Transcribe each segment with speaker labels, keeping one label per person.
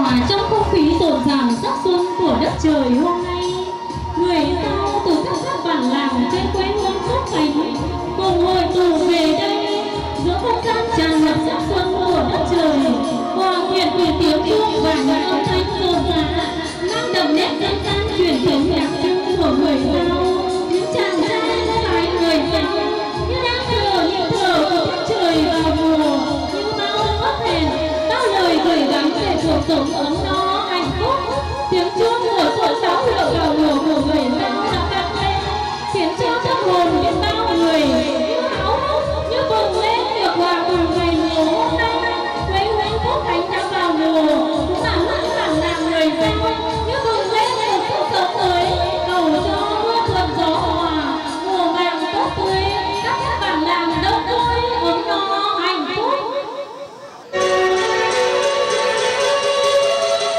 Speaker 1: hòa trong không khí rộn ràng sắc xuân của đất trời hôm nay. Người sau từ các bản làng trên quê hương Cốc Khánh cùng hội tụ về đây giữa không gian tràn ngập sắc xuân của đất trời, hòa quyện cùng tiếng chuông và những âm thanh rộn rã mang đậm nét dân gian truyền thống đặc trưng của người Dao. Những chàng trai gái người Dao như đang chờ nhịp thở của đất trời vào mùa, như bao ước hẹn, bao lời gửi gắm về cuộc sống ấm no hạnh phúc. Tiếng chuông của số sáu hiệu vào mùa của người Dao đã vang lên, khiến cho tâm hồn biết bao người như háo hức, như bừng lên được hòa cùng ngày mùa hôm nay. Quê hương Cốc Khánh đã vào mùa, cũng là những bản làng người Dao như bừng lên một sức sống mới, cầu cho mưa thuận gió hòa, mùa màng tốt tươi, các bản làng đông vui ấm no hạnh phúc.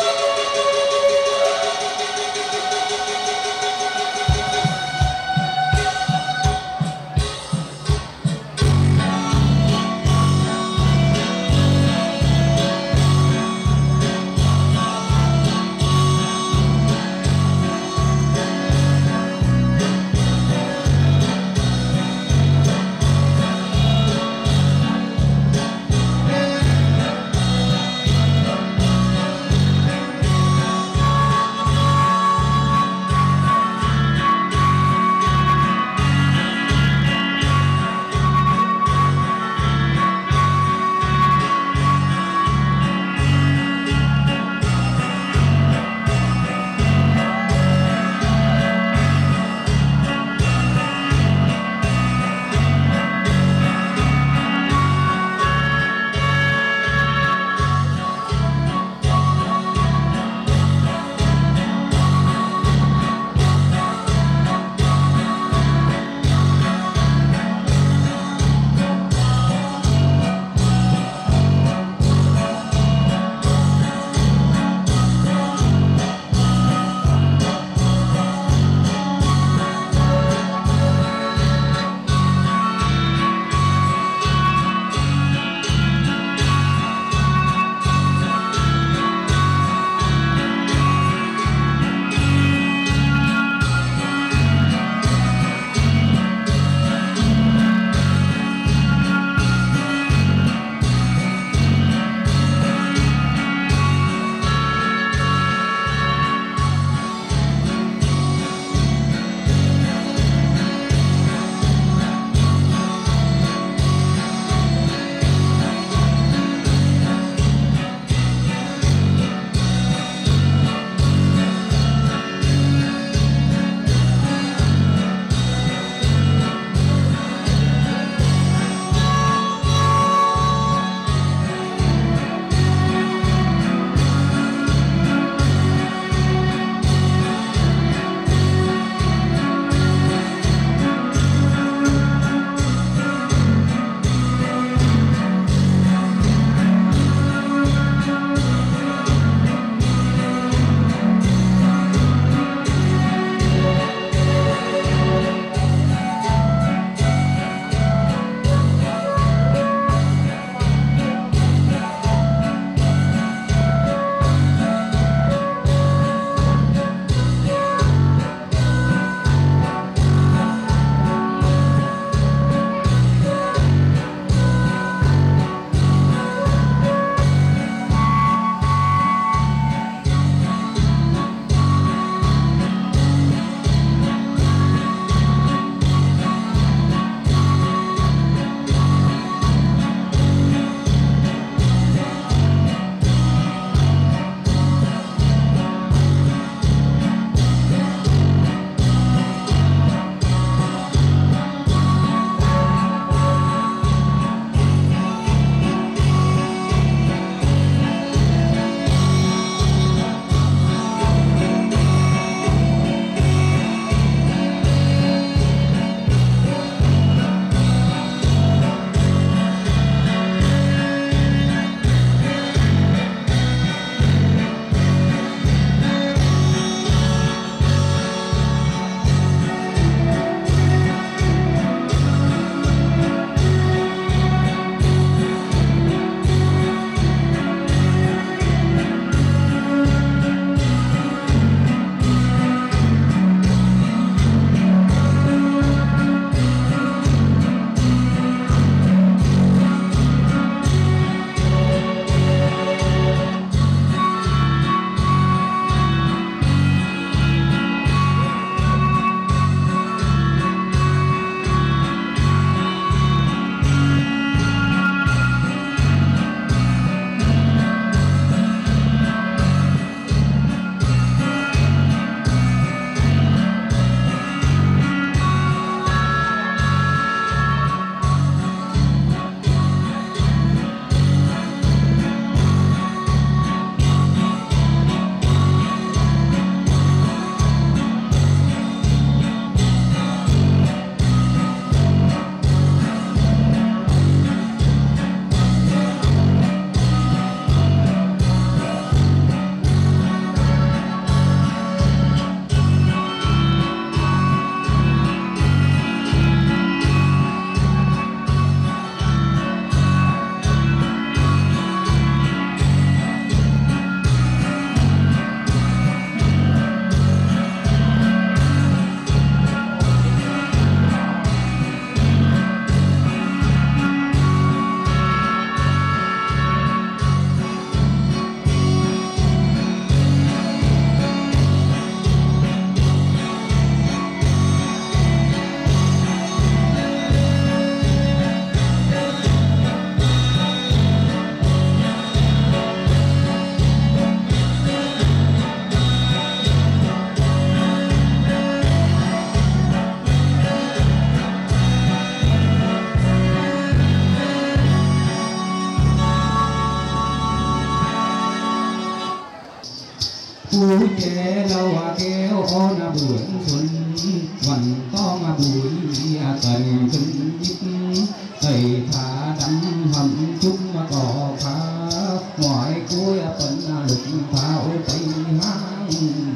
Speaker 2: Phu chế lâu kêu ôn buổi xuân quần to buổi cần cưng nhích thầy thả đắm hầm chung cỏ phá ngoài cuối vẫn lục pháo tây hang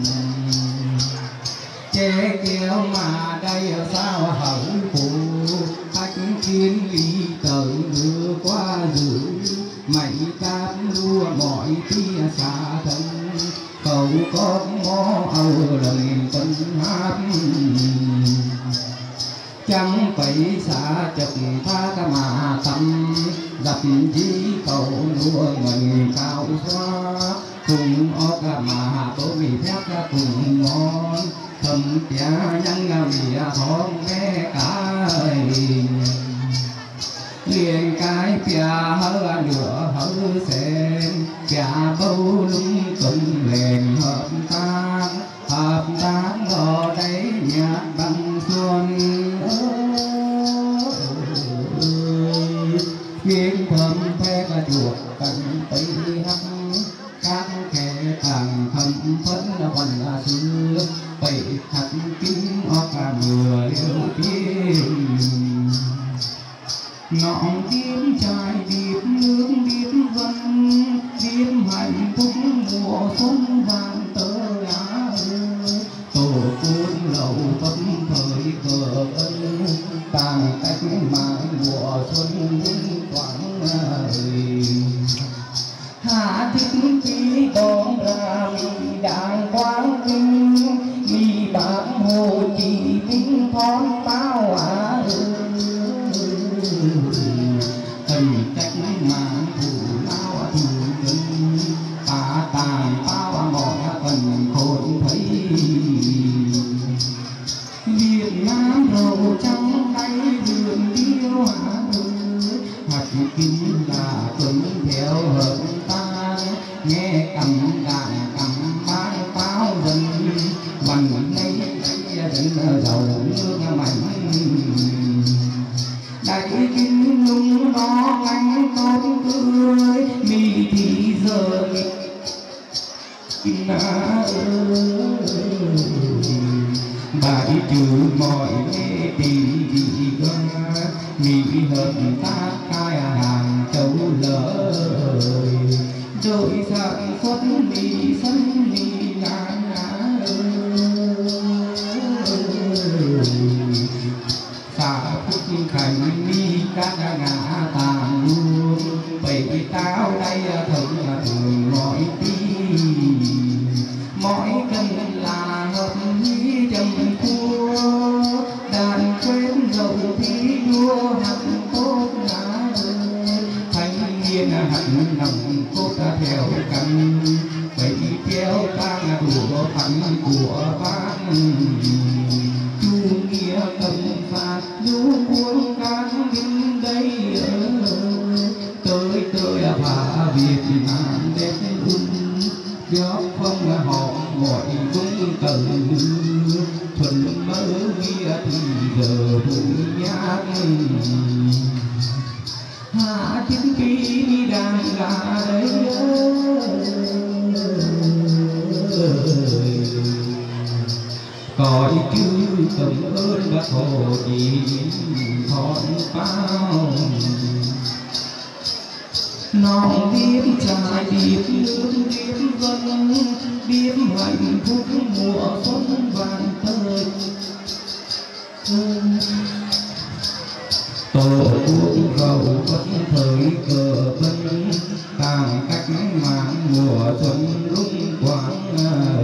Speaker 2: chế kéo mà đây sao hậu phụ khách kiến lý tới đưa qua giữ mày cam lua mọi tia xa thân cầu có ngó âu lời tân hát chẳng phải xa chật tha mà tâm dập dí cầu lúa mình cao xóa cùng ốc mà có mì phép cùng ngon thầm tia nhân vì thong nghe cái liền cái pia hơ nửa hơ sen pia bầu lung tung lên hợp tan ở đây nhạc bằng xuân viên thơm phê và chuột cành tây hăng các kẻ càng thầm phấn vẫn là xưa bảy hạt kính óc mưa liêu tiên ngọn tím trai điệp nước điệp vân điệp hạnh phúc mùa xuân vàng tơ lá tổ cuốn lầu phấn thời cờ ân tàng cách mạng mùa xuân quảng hạ thích khí đón ra mi đàng quang vinh mi bản hồ chỉ vinh thón bao tình cách mạng thủ lao thủ dân ta tàn bao mọi phần khôn thấy Việt Nam rầu trắng tay vườn điêu hạt kính là tuấn theo hợp ta nghe cầm đàn cầm bán pháo dân vần lấy dân giàu nước mạnh đại kinh lung đó cánh tốt tươi mi thì giờ bài trừ mọi mê tình mi hợp ta khai hàng châu lời rồi sản xuất mi sân mi ngàn xa phút thành mi các ngã tàn luôn bảy tao đây thường mọi tí mỗi cân là hợp lý trầm cua đàn quên dầu thi đua hạnh tốt ngã thanh niên hạnh nằm cốt theo căn bảy theo tang của phận của bác chu nghĩa cầm phạt du quân cán đến đây tới và Việt Nam đẹp góp phong họ mọi cũng cần thuần mơ kia thì giờ vui nhát hạ chính khi đi đang là đấy cõi chư cảm ơn bác Hồ Chí thọn bao non biết trai điệp nước điệp vân điệp hạnh phúc mùa xuân vàng tơi tổ quốc gầu vẫn thời cờ vân tàng cách mạng mùa xuân lung quảng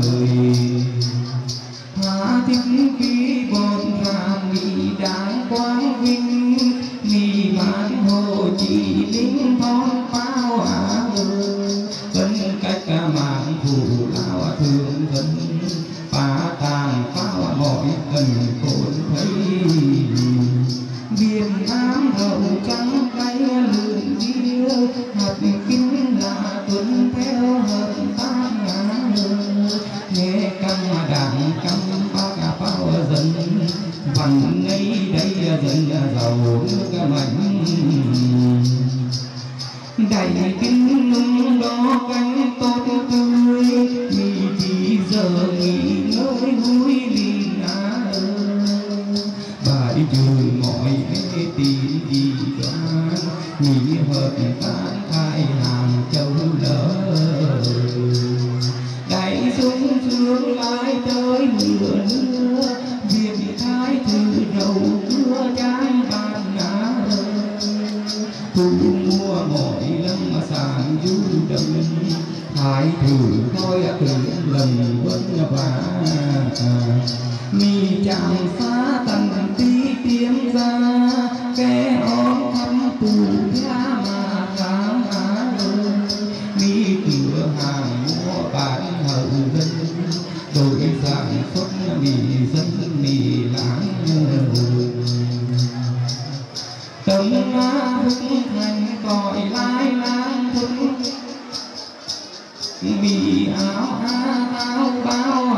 Speaker 2: hạ thích khí bọn ra mi đáng quang vinh mi bản hồ chỉ linh thon bao vẫn cách mạng thủ lao thương dân phá tàng phá mọi cần cồn thấy Việt Nam rầu trắng tay lường điêu hạt kính là tuân theo hợp tác nghe căng đảng căng bác bao dân bằng ngay đây dân giàu nước mạnh đầy kính lung đó cánh tốt tươi thôi từng lần vất vả mi chạm phá tầng tí tiêm ra kẻ ôm thăm tù ra mà khám á mi cửa hàng mua bán hậu dân đổi sản xuất mì dân mì láng tấm má hưng thành còi lai lang thức mì áo áo bao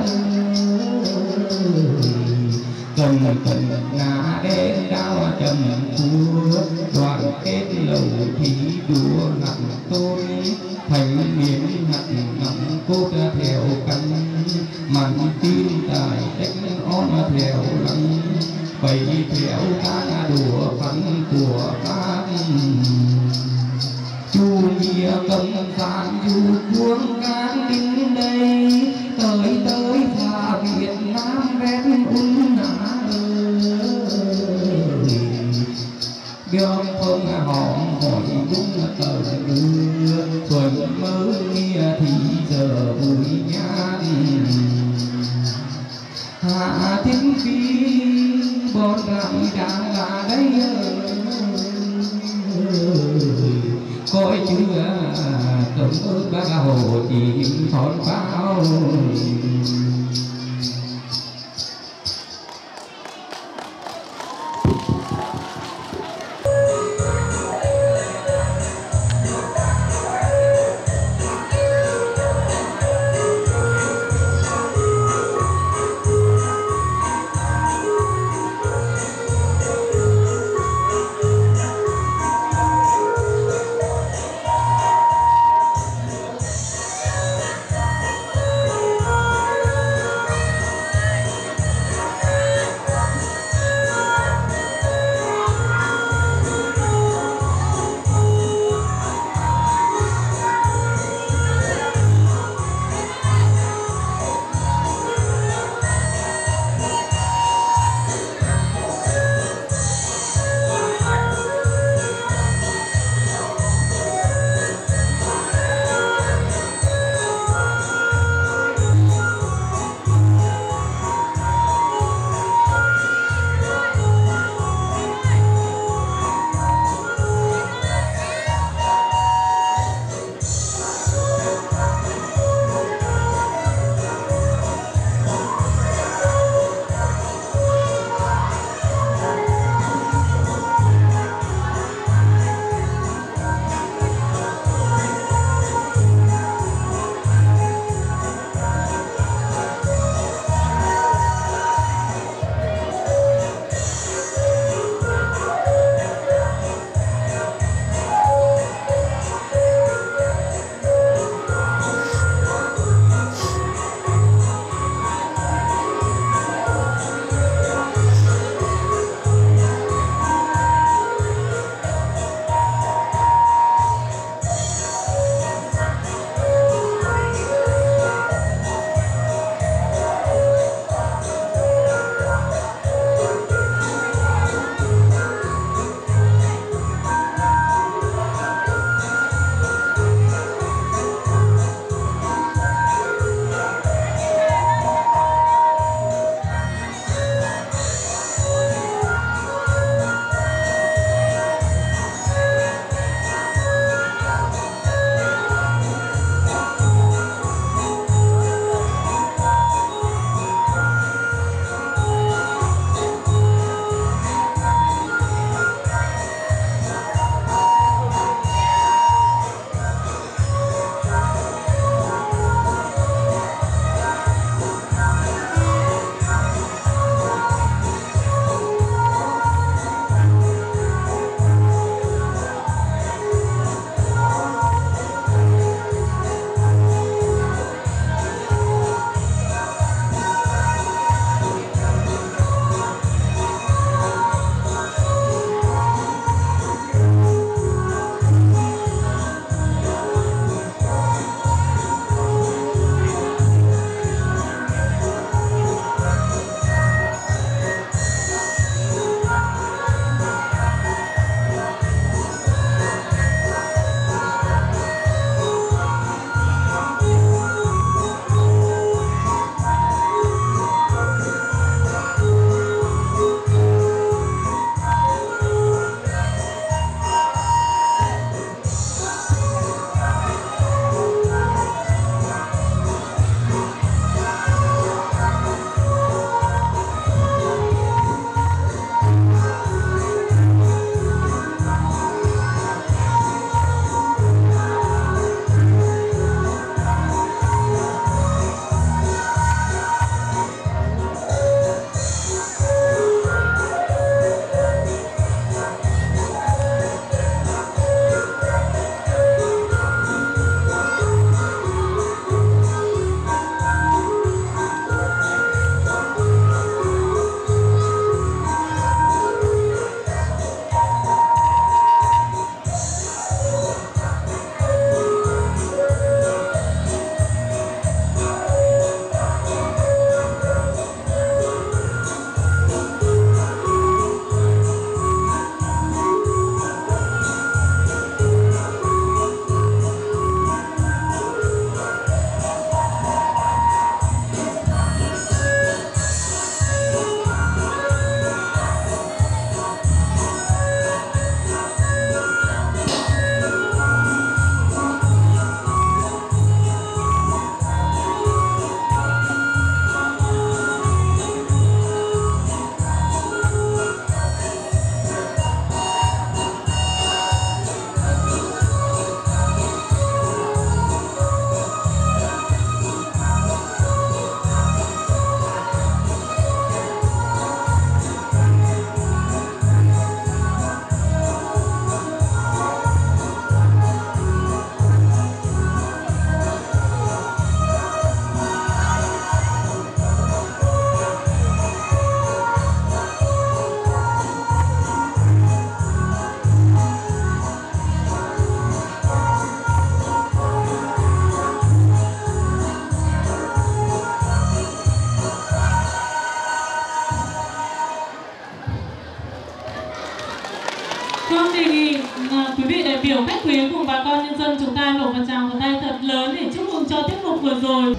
Speaker 2: cần ngã đen đau trầm cua đoàn kết lầu thì đua hẳn tôi thành miếng hạt nặng cốt theo căn màn tin tài đánh on theo lăng bày theo ta đùa phấn của các chu nghĩa cầm phán du cuốn cán đến đây tới tới phà Việt Nam vét nã biom không hòm hỏi đúng tờ đưa xuân mới nghe thì giờ vui nhát hạ thiên phi bọn rằm đang là đây coi chưa tổng ơn bác hồ chìm thon bao
Speaker 1: ta nổ một tràng vào tay thật lớn để chúc mừng cho tiết mục vừa rồi.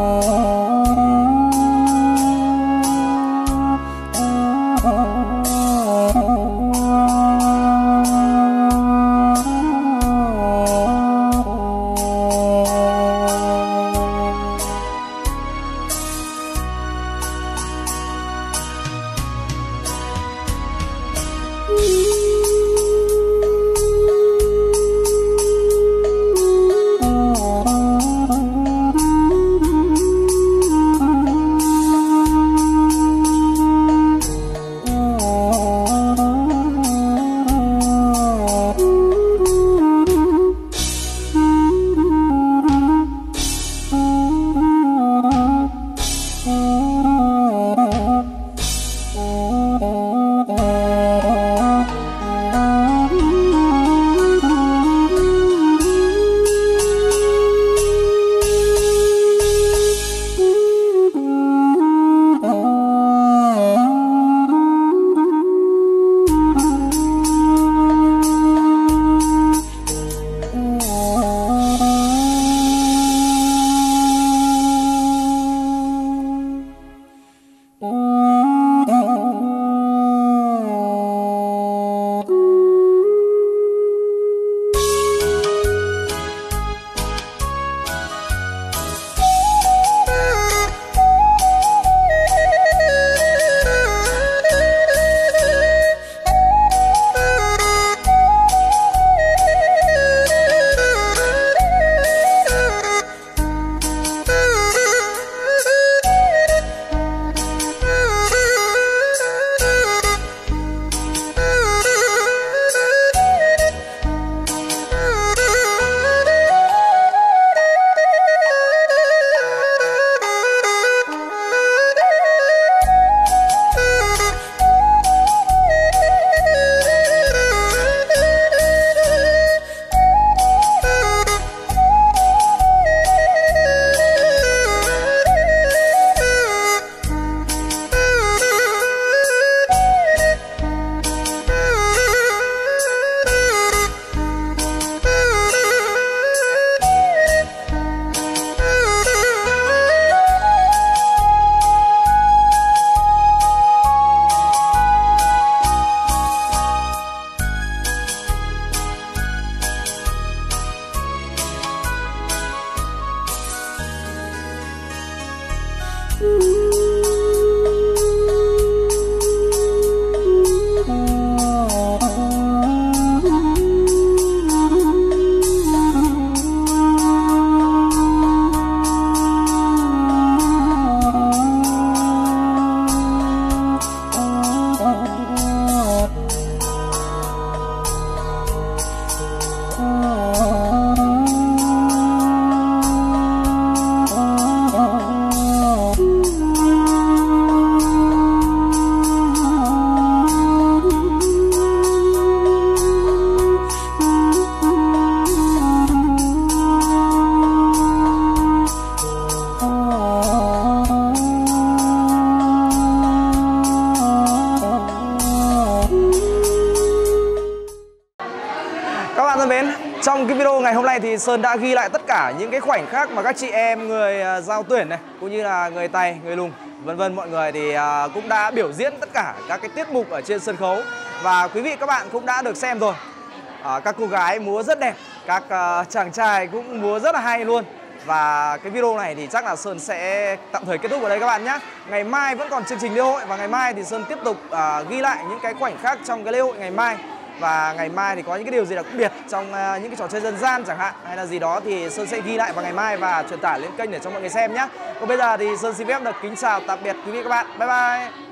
Speaker 3: Trong cái video ngày hôm nay thì Sơn đã ghi lại tất cả những cái khoảnh khắc mà các chị em người Dao Tuyển này, cũng như là người Tày, người Lùng, vân vân, mọi người thì cũng đã biểu diễn tất cả các cái tiết mục ở trên sân khấu. Và quý vị các bạn cũng đã được xem rồi. Các cô gái múa rất đẹp, các chàng trai cũng múa rất là hay luôn. Và cái video này thì chắc là Sơn sẽ tạm thời kết thúc ở đây các bạn nhé. Ngày mai vẫn còn chương trình lễ hội, và ngày mai thì Sơn tiếp tục ghi lại những cái khoảnh khắc trong cái lễ hội ngày mai. Và ngày mai thì có những cái điều gì đặc biệt trong những cái trò chơi dân gian chẳng hạn, hay là gì đó thì Sơn sẽ ghi lại vào ngày mai và truyền tải lên kênh để cho mọi người xem nhé. Còn bây giờ thì Sơn xin phép được kính chào tạm biệt quý vị các bạn. Bye bye.